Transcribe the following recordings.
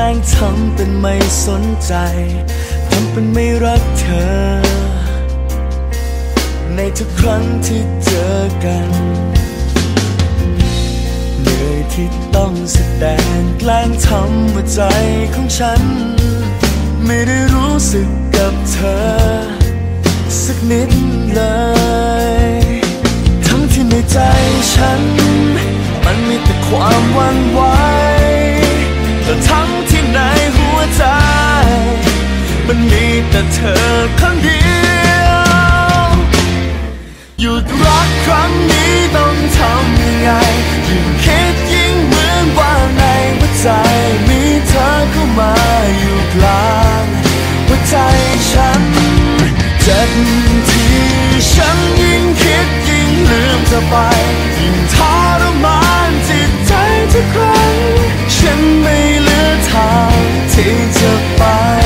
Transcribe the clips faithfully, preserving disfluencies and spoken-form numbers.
งทำเป็นไม่สนใจทำเป็นไม่รักเธอในทุกครั้งที่เจอกันเหนื่อยที่ต้องแสดงแกล้งทำว่าใจของฉันไม่ได้รู้สึกกับเธอสักนิดเลยทั้งที่ในใจฉันมันมีแต่ความหวั่นไหวแต่ทั้งที่ในหัวใจมันมีแต่เธอคนเดียวหยุดรักครั้งนี้ต้องทำยังไงยิ่งคิดยิ่งเหมือนว่าในหัวใจมีเธอเข้ามาอยู่กลางหัวใจฉันเจ็บที่ฉันยิ่งคิดยิ่งลืมเธอไปยิ่งทรมานจิตใจทุกครั้งฉันไม่เหลือทางที่จะไป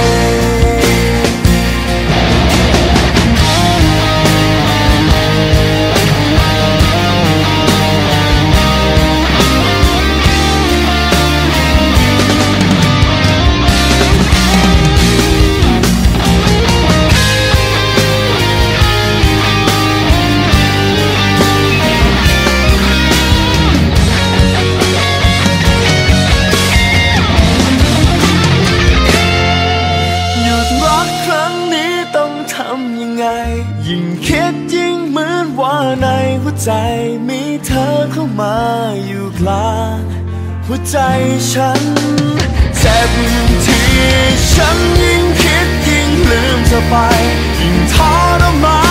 ยิ่งคิดยิ่งเหมือนว่าในหัวใจมีเธอเข้ามาอยู่กลางหัวใจฉันเจ็บที่ฉันยิ่งคิดยิ่งลืมเธอไปยิ่งทรมาน